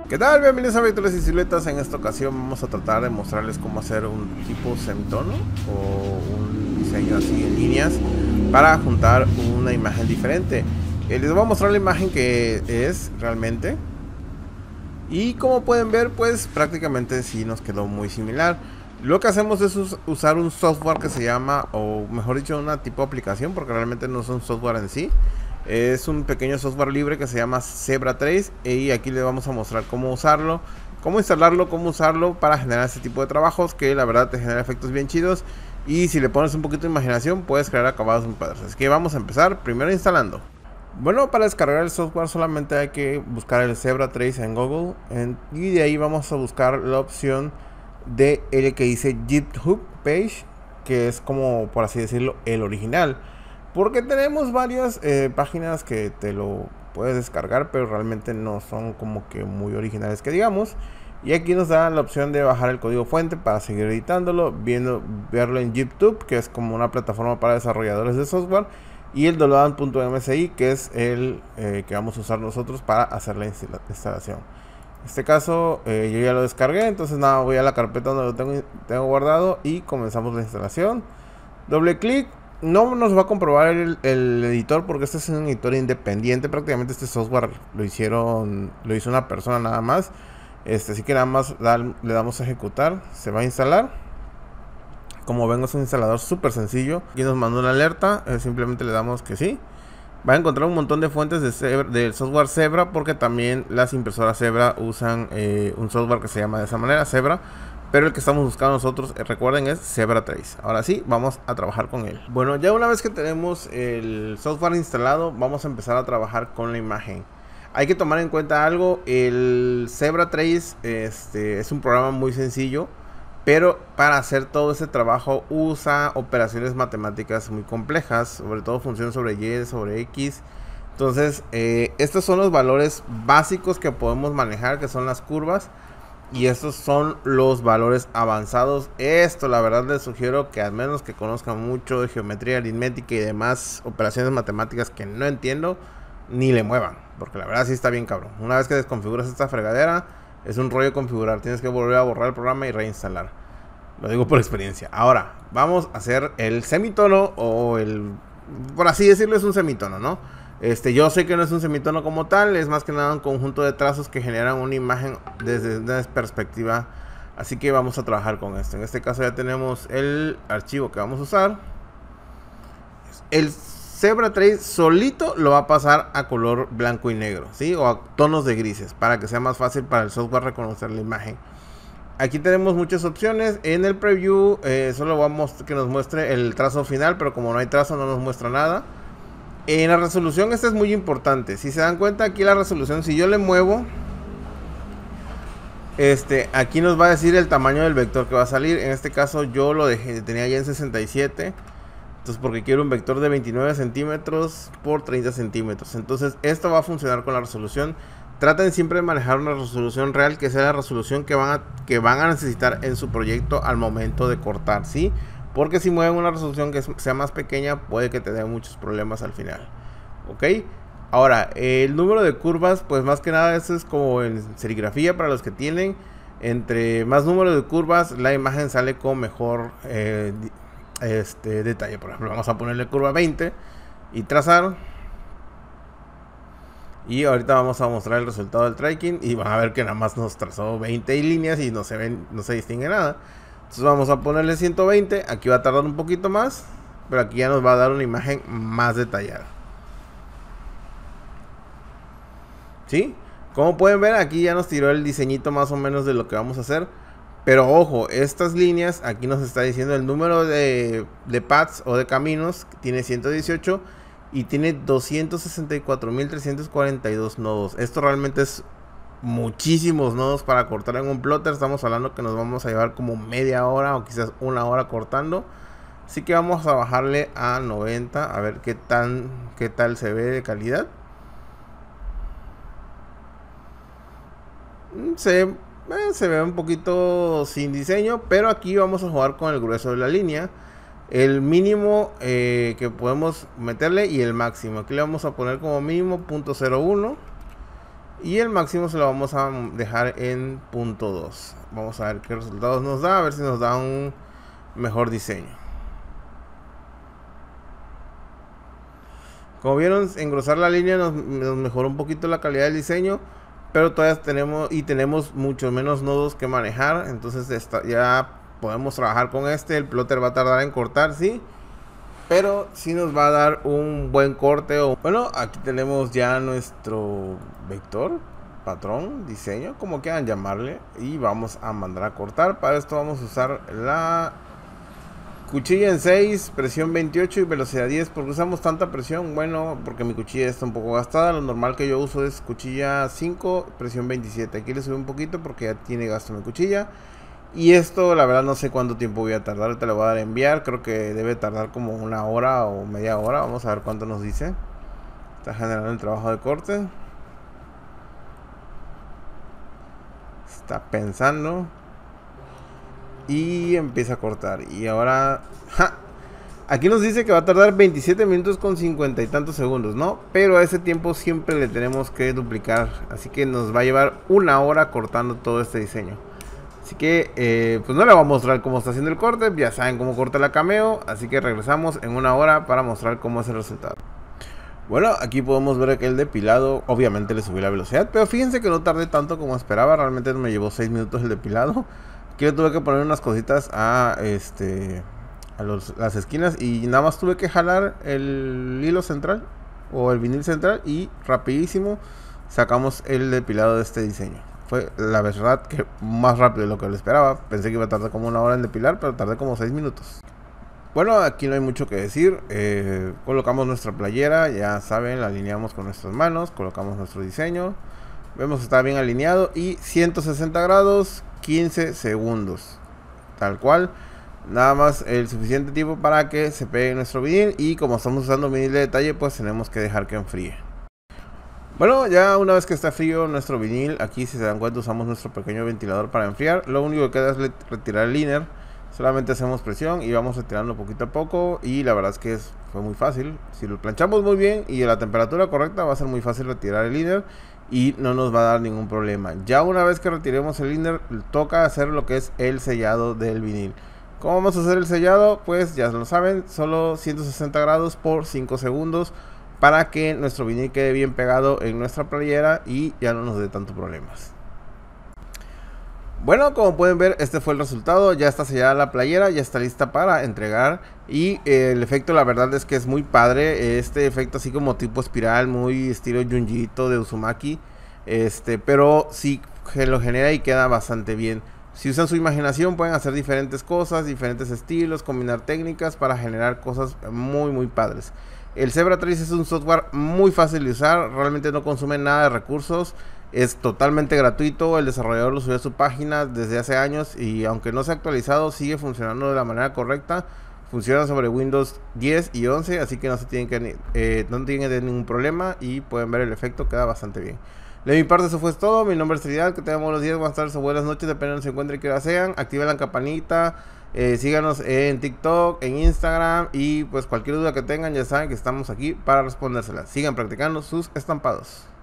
¿Qué tal? Bienvenidos a Vectores y Siluetas. En esta ocasión vamos a tratar de mostrarles cómo hacer un tipo semitono o un diseño así en líneas para juntar una imagen diferente. Les voy a mostrar la imagen que es realmente. Y como pueden ver, pues prácticamente sí nos quedó muy similar. Lo que hacemos es usar un software que se llama, o mejor dicho, una tipo de aplicación, porque realmente no es un software en sí. Es un pequeño software libre que se llama Zebra Trace, y aquí les vamos a mostrar cómo usarlo, cómo instalarlo, cómo usarlo para generar este tipo de trabajos que la verdad te genera efectos bien chidos. Y si le pones un poquito de imaginación puedes crear acabados muy padres. Así que vamos a empezar primero instalando. Bueno, para descargar el software solamente hay que buscar el Zebra Trace en Google y de ahí vamos a buscar la opción de el que dice GitHub Page, que es como, por así decirlo, el original, porque tenemos varias páginas que te lo puedes descargar, pero realmente no son como que muy originales que digamos. Y aquí nos da la opción de bajar el código fuente para seguir editándolo, verlo en GitHub, que es como una plataforma para desarrolladores de software, y el download.msi, que es el que vamos a usar nosotros para hacer la instalación. En este caso yo ya lo descargué, entonces nada, voy a la carpeta donde lo tengo guardado y comenzamos la instalación. Doble clic. No nos va a comprobar el editor porque este es un editor independiente. Prácticamente este software lo hizo una persona nada más. Así que nada más le damos a ejecutar. Se va a instalar. Como ven, es un instalador súper sencillo. Aquí nos mandó una alerta. Simplemente le damos que sí. Va a encontrar un montón de fuentes del software Zebra, porque también las impresoras Zebra usan un software que se llama de esa manera, Zebra. Pero el que estamos buscando nosotros, recuerden, es Zebra Trace. Ahora sí, vamos a trabajar con él. Bueno, ya una vez que tenemos el software instalado, vamos a empezar a trabajar con la imagen. Hay que tomar en cuenta algo. El Zebra Trace es un programa muy sencillo, pero para hacer todo ese trabajo usa operaciones matemáticas muy complejas, sobre todo funciones sobre Y, sobre X. Entonces, estos son los valores básicos que podemos manejar, que son las curvas. Y estos son los valores avanzados. Esto la verdad les sugiero que al menos que conozcan mucho de geometría aritmética y demás operaciones matemáticas que no entiendo, ni le muevan, porque la verdad sí está bien cabrón. Una vez que desconfiguras esta fregadera, es un rollo configurar. Tienes que volver a borrar el programa y reinstalar. Lo digo por experiencia. Ahora, vamos a hacer el semitono, o por así decirlo, es un semitono, ¿no? Yo sé que no es un semitono como tal, es más que nada un conjunto de trazos que generan una imagen desde una perspectiva. Así que vamos a trabajar con esto. En este caso ya tenemos el archivo que vamos a usar. El Zebra Trace solito lo va a pasar a color blanco y negro, ¿sí? O a tonos de grises, para que sea más fácil para el software reconocer la imagen. Aquí tenemos muchas opciones. En el preview solo vamos a que nos muestre el trazo final, pero como no hay trazo no nos muestra nada. En la resolución, esta es muy importante. Si se dan cuenta, aquí la resolución, si yo le muevo, aquí nos va a decir el tamaño del vector que va a salir. En este caso yo lo tenía ya en 67. Entonces, porque quiero un vector de 29 centímetros por 30 centímetros. Entonces, esto va a funcionar con la resolución. Traten siempre de manejar una resolución real, que sea la resolución que van a necesitar en su proyecto al momento de cortar, ¿sí? Porque si mueven una resolución que sea más pequeña, puede que te dé muchos problemas al final. ¿Ok? Ahora, el número de curvas, pues más que nada, eso es como en serigrafía para los que tienen. Entre más número de curvas, la imagen sale con mejor detalle. Por ejemplo, vamos a ponerle curva 20 y trazar. Y ahorita vamos a mostrar el resultado del tracking y van a ver que nada más nos trazó 20 líneas y no se distingue nada. Entonces vamos a ponerle 120. Aquí va a tardar un poquito más, pero aquí ya nos va a dar una imagen más detallada. ¿Sí? Como pueden ver, aquí ya nos tiró el diseñito más o menos de lo que vamos a hacer. Pero ojo, estas líneas, aquí nos está diciendo el número de paths o de caminos. Tiene 118 y tiene 264.342 nodos. Esto realmente es muchísimos nodos para cortar en un plotter. Estamos hablando que nos vamos a llevar como media hora o quizás una hora cortando. Así que vamos a bajarle a 90 a ver qué tal se ve de calidad. Se ve un poquito sin diseño, pero aquí vamos a jugar con el grueso de la línea, el mínimo que podemos meterle y el máximo. Aquí le vamos a poner como mínimo 0.01 y el máximo se lo vamos a dejar en 0.2. Vamos a ver qué resultados nos da, a ver si nos da un mejor diseño. Como vieron, engrosar la línea nos mejoró un poquito la calidad del diseño, pero todavía tenemos mucho menos nodos que manejar. Entonces ya podemos trabajar con este. El plotter va a tardar en cortar, sí, pero sí nos va a dar un buen corte. Bueno, aquí tenemos ya nuestro vector, patrón, diseño, como quieran llamarle, y vamos a mandar a cortar. Para esto vamos a usar la cuchilla en 6, presión 28 y velocidad 10. ¿Por qué usamos tanta presión? Bueno, porque mi cuchilla está un poco gastada. Lo normal que yo uso es cuchilla 5, presión 27. Aquí le subí un poquito porque ya tiene gasto mi cuchilla. Y esto la verdad no sé cuánto tiempo voy a tardar. Ahorita le voy a dar a enviar. Creo que debe tardar como una hora o media hora. Vamos a ver cuánto nos dice. Está generando el trabajo de corte. Está pensando. Y empieza a cortar. Y ahora aquí nos dice que va a tardar 27 minutos con 50 y tantos segundos, ¿no? Pero a ese tiempo siempre le tenemos que duplicar. Así que nos va a llevar una hora cortando todo este diseño. Así que pues no le voy a mostrar cómo está haciendo el corte. Ya saben cómo corta la Cameo. Así que regresamos en una hora para mostrar cómo es el resultado. Bueno, aquí podemos ver que el depilado, obviamente le subí la velocidad, pero fíjense que no tardé tanto como esperaba. Realmente me llevó 6 minutos el depilado. Aquí le tuve que poner unas cositas a las esquinas y nada más tuve que jalar el hilo central o el vinil central y rapidísimo sacamos el depilado de este diseño. Fue la verdad que más rápido de lo que lo esperaba. Pensé que iba a tardar como una hora en depilar, pero tardé como 6 minutos. Bueno, aquí no hay mucho que decir. Colocamos nuestra playera, ya saben, la alineamos con nuestras manos, colocamos nuestro diseño. Vemos que está bien alineado y 160 grados, 15 segundos. Tal cual. Nada más el suficiente tiempo para que se pegue nuestro vinil. Y como estamos usando vinil de detalle, pues tenemos que dejar que enfríe. Bueno, ya una vez que está frío nuestro vinil, aquí si se dan cuenta usamos nuestro pequeño ventilador para enfriar. Lo único que queda es retirar el liner. Solamente hacemos presión y vamos retirando poquito a poco. Y la verdad es que fue muy fácil. Si lo planchamos muy bien y a la temperatura correcta, va a ser muy fácil retirar el liner y no nos va a dar ningún problema. Ya una vez que retiremos el liner, toca hacer lo que es el sellado del vinil. ¿Cómo vamos a hacer el sellado? Pues ya lo saben, solo 160 grados por 5 segundos para que nuestro vinil quede bien pegado en nuestra playera y ya no nos dé tanto problemas. Bueno, como pueden ver, este fue el resultado. Ya está sellada la playera, ya está lista para entregar. Y el efecto, la verdad es que es muy padre. Este efecto así como tipo espiral, muy estilo Junjiito de Uzumaki. Pero sí lo genera y queda bastante bien. Si usan su imaginación pueden hacer diferentes cosas, diferentes estilos, combinar técnicas para generar cosas muy padres. El Zebra Trace es un software muy fácil de usar, realmente no consume nada de recursos. Es totalmente gratuito, el desarrollador lo subió a su página desde hace años y aunque no se ha actualizado sigue funcionando de la manera correcta. Funciona sobre Windows 10 y 11, así que no tienen que tener ningún problema y pueden ver el efecto, queda bastante bien. De mi parte eso fue todo. Mi nombre es Trinidad, que tengan buenos días, buenas tardes o buenas noches, dependiendo de donde se encuentren y que hora sean. Activen la campanita, síganos en TikTok, en Instagram y pues cualquier duda que tengan ya saben que estamos aquí para respondérselas. Sigan practicando sus estampados.